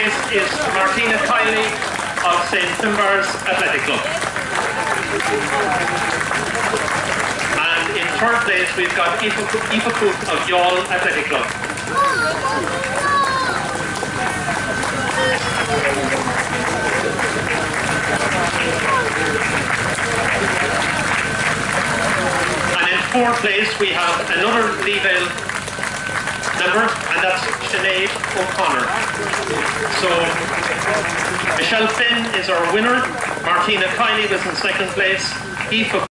place is Martina Kiely of St. Finbarr's Athletic Club. And in third place we've got Aoife Cooke of Youghal Athletic Club. And in fourth place we have another Leavale member, and that's Sinead O'Connor. So Michelle Finn is our winner. Martina Kiely was in second place. Aoife